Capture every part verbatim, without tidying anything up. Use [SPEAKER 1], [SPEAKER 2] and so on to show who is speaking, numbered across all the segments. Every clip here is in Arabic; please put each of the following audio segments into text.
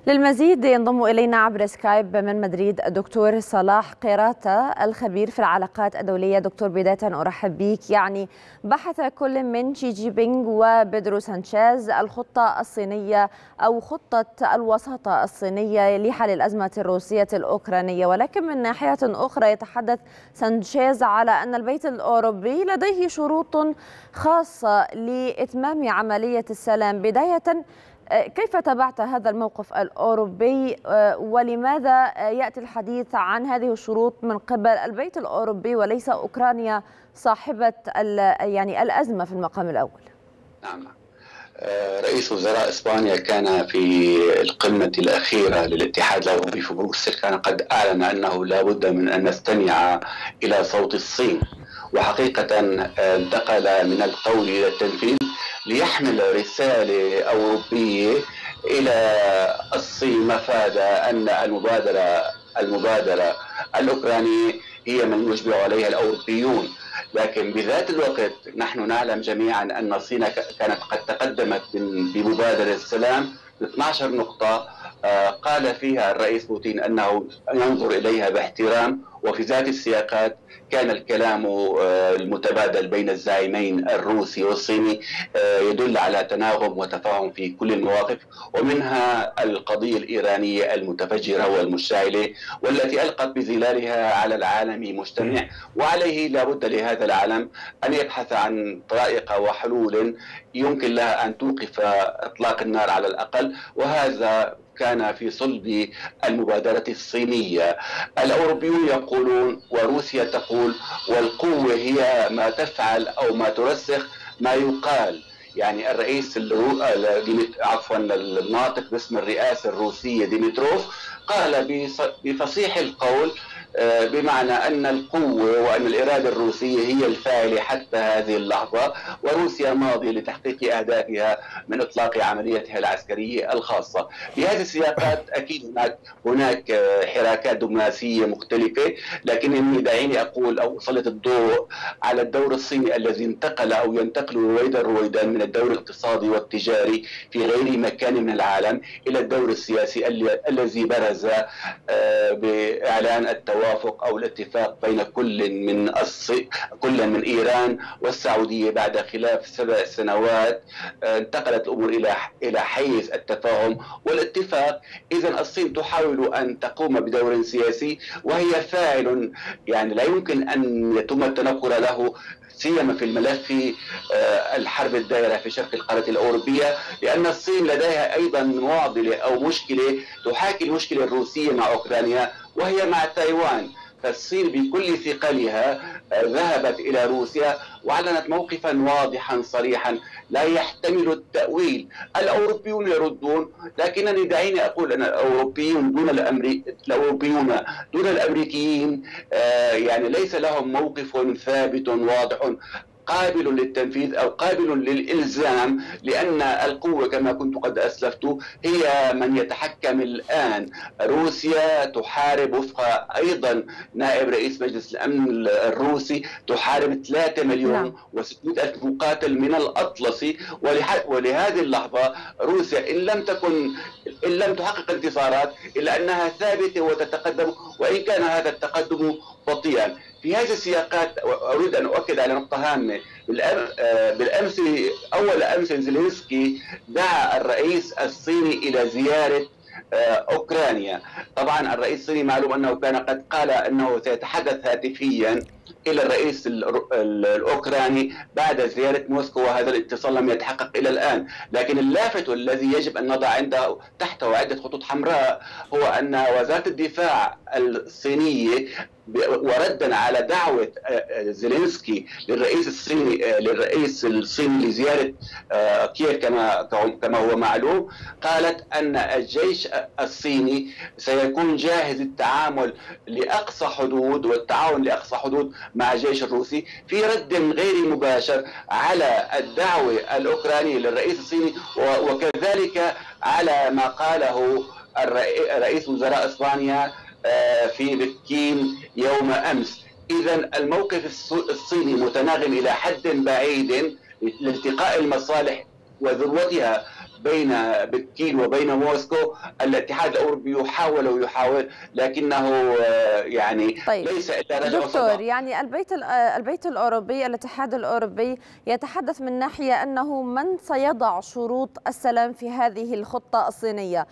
[SPEAKER 1] للمزيد ينضم إلينا عبر سكايب من مدريد الدكتور صلاح قيراطة الخبير في العلاقات الدولية. دكتور، بداية أرحب بك. يعني بحث كل من شي جي بينغ وبيدرو سانشيز الخطة الصينية أو خطة الوساطة الصينية لحل الأزمة الروسية الأوكرانية، ولكن من ناحية أخرى يتحدث سانشيز على أن البيت الأوروبي لديه شروط خاصة لإتمام عملية السلام. بداية، كيف تابعت هذا الموقف الأوروبي ولماذا يأتي الحديث عن هذه الشروط من قبل البيت الأوروبي وليس أوكرانيا صاحبة يعني الأزمة في المقام الأول؟
[SPEAKER 2] نعم، رئيس وزراء إسبانيا كان في القمة الأخيرة للاتحاد الأوروبي في بروكسل كان قد أعلن أنه لا بد من أن نستمع إلى صوت الصين، وحقيقة انتقل من القول إلى التنفيذ ليحمل رسالة أوروبية إلى الصين مفاد أن المبادرة المبادرة الأوكرانية هي من يشبع عليها الأوروبيون. لكن بذات الوقت نحن نعلم جميعا أن الصين كانت قد تقدمت بمبادرة السلام ب اثنتي عشرة نقطة قال فيها الرئيس بوتين أنه ينظر إليها باحترام، وفي ذات السياقات كان الكلام المتبادل بين الزعيمين الروسي والصيني يدل على تناغم وتفاهم في كل المواقف، ومنها القضية الإيرانية المتفجرة والمشتعلة والتي ألقت بظلالها على العالم مجتمع، وعليه لابد لهذا العالم أن يبحث عن طرائق وحلول يمكن لها أن توقف إطلاق النار على الأقل، وهذا كان في صلب المبادرة الصينية. الأوروبيون يقولون وروسيا تقول والقوة هي ما تفعل أو ما ترسخ ما يقال. يعني الرئيس الرو... عفوا الناطق باسم الرئاسة الروسية ديمتروف قال بفصيح القول بمعنى أن القوة وأن الإرادة الروسية هي الفاعلة حتى هذه اللحظة، وروسيا ماضية لتحقيق أهدافها من إطلاق عمليتها العسكرية الخاصة. في هذه السياقات أكيد هناك هناك حراكات دبلوماسية مختلفة، لكنني دعيني أقول أو أسلط الضوء على الدور الصيني الذي انتقل أو ينتقل رويدا رويدا من الدور الاقتصادي والتجاري في غير مكان من العالم إلى الدور السياسي الذي برز بإعلان التوافق التوافق أو الاتفاق بين كل من الصي... كل من إيران والسعودية بعد خلاف سبع سنوات. انتقلت الأمور إلى إلى حيز التفاهم والاتفاق. إذا الصين تحاول أن تقوم بدور سياسي وهي فاعل، يعني لا يمكن أن يتم التنكر له، سيما في الملف الحرب الدائرة في شرق القارة الأوروبية، لأن الصين لديها أيضا معضلة أو مشكلة تحاكي المشكلة الروسية مع أوكرانيا وهي مع تايوان. فالصين بكل ثقلها ذهبت إلى روسيا وأعلنت موقفا واضحا صريحا لا يحتمل التأويل. الأوروبيون يردون، لكنني دعيني أقول أن الأوروبيون دون الأمري... الأوروبيون دون الأمريكيين يعني ليس لهم موقف ثابت واضح قابل للتنفيذ أو قابل للإلزام، لأن القوة كما كنت قد أسلفت هي من يتحكم الآن. روسيا تحارب وفق أيضا نائب رئيس مجلس الأمن الروسي تحارب ثلاثة مليون وستمائة ألف مقاتل من الأطلسي، ولهذه اللحظة روسيا إن لم تكن إن لم تحقق انتصارات إلا أنها ثابتة وتتقدم، وإن كان هذا التقدم بطيئا. في هذه السياقات أريد أن أؤكد على نقطة هامة. بالأمس أول أمس زيلينسكي دعا الرئيس الصيني إلى زيارة أوكرانيا. طبعا الرئيس الصيني معلوم أنه كان قد قال أنه سيتحدث هاتفيا إلى الرئيس الأوكراني بعد زيارة موسكو، وهذا الاتصال لم يتحقق إلى الآن. لكن اللافت الذي يجب أن نضع عنده تحته عدة خطوط حمراء هو أن وزارة الدفاع الصينية وردا على دعوة زيلينسكي للرئيس الصيني للرئيس الصيني لزيارة كييف كما كما هو معلوم، قالت أن الجيش الصيني سيكون جاهز للتعامل لأقصى حدود والتعاون لأقصى حدود مع الجيش الروسي، في رد غير مباشر على الدعوة الأوكرانية للرئيس الصيني وكذلك على ما قاله رئيس وزراء إسبانيا في بكين يوم أمس. إذا الموقف الصيني متناغم إلى حد بعيد لالتقاء المصالح وذروتها بين بكين وبين موسكو. الاتحاد الأوروبي يحاول ويحاول لكنه يعني
[SPEAKER 1] طيب.
[SPEAKER 2] ليس إلا رجع
[SPEAKER 1] دكتور
[SPEAKER 2] وصدى.
[SPEAKER 1] يعني البيت البيت الأوروبي، الاتحاد الأوروبي يتحدث من ناحية أنه من سيضع شروط السلام في هذه الخطة الصينية.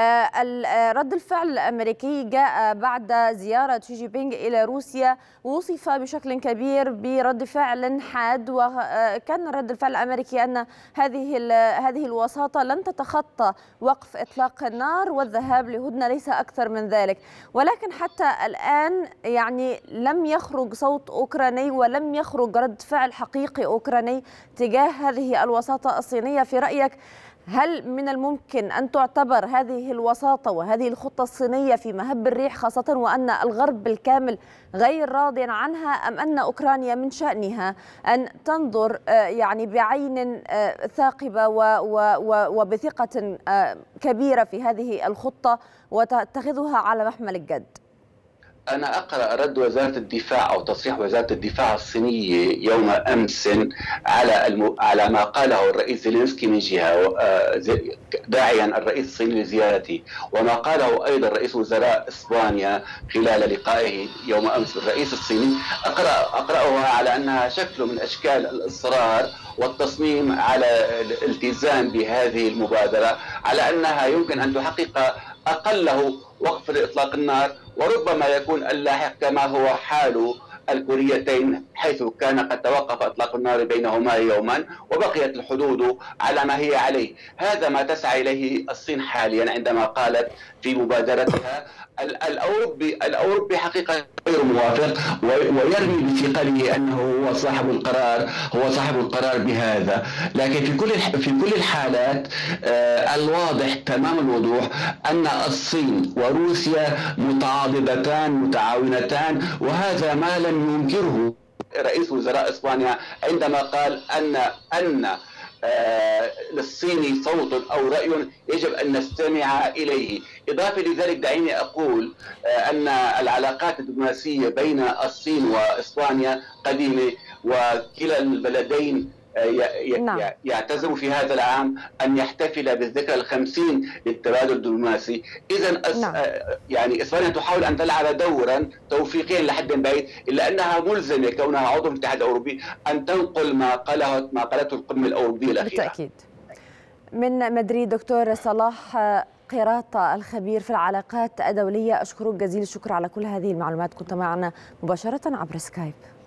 [SPEAKER 1] رد الفعل الأمريكي جاء بعد زيارة شي جي بينغ إلى روسيا، وصف بشكل كبير برد فعل حاد، وكان رد الفعل الأمريكي أن هذه هذه الوساطة لن تتخطى وقف إطلاق النار والذهاب لهدنة، ليس أكثر من ذلك. ولكن حتى الآن يعني لم يخرج صوت أوكراني ولم يخرج رد فعل حقيقي أوكراني تجاه هذه الوساطة الصينية. في رأيك هل من الممكن أن تعتبر هذه الوساطة وهذه الخطة الصينية في مهب الريح، خاصة وأن الغرب بالكامل غير راض عنها، أم أن أوكرانيا من شأنها أن تنظر يعني بعين ثاقبة وبثقة كبيرة في هذه الخطة وتتخذها على محمل الجد؟
[SPEAKER 2] أنا أقرأ رد وزارة الدفاع أو تصريح وزارة الدفاع الصينية يوم أمس على الم... على ما قاله الرئيس زيلينسكي من جهة داعيا الرئيس الصيني لزيارته، وما قاله أيضا رئيس وزراء إسبانيا خلال لقائه يوم أمس بالرئيس الصيني. أقرأ أقرأها على أنها شكل من أشكال الإصرار والتصميم على الالتزام بهذه المبادرة، على أنها يمكن أن تحقق أقله وقف لإطلاق النار، وربما يكون اللاحق كما هو حال الكوريتين، حيث كان قد توقف إطلاق النار بينهما يوما وبقيت الحدود على ما هي عليه. هذا ما تسعى إليه الصين حاليا عندما قالت في مبادرتها. الأوروبي الأوروبي حقيقة غير موافق ويرمي بثقله أنه هو صاحب القرار، هو صاحب القرار بهذا. لكن في كل في كل الحالات الواضح تمام الوضوح أن الصين وروسيا متعاضدتان متعاونتان، وهذا ما لم ينكره رئيس وزراء إسبانيا عندما قال أن أن آه للصين صوت أو رأي يجب أن نستمع إليه. إضافة لذلك دعيني أقول آه أن العلاقات الدبلوماسية بين الصين وإسبانيا قديمة، وكلا البلدين نعم. يعتزم في هذا العام أن يحتفل بالذكرى الخمسين للتبادل الدبلوماسي. إذا أس... نعم. يعني إسبانيا تحاول أن تلعب دورا توفيقيا لحد بعيد، إلا أنها ملزمة كونها عضو في الاتحاد الأوروبي أن تنقل ما قاله ما قالته القمة الأوروبية الأخيرة.
[SPEAKER 1] بالتأكيد. من مدريد دكتور صلاح قيراطة الخبير في العلاقات الدولية، أشكرك جزيل الشكر على كل هذه المعلومات، كنت معنا مباشرة عبر سكايب.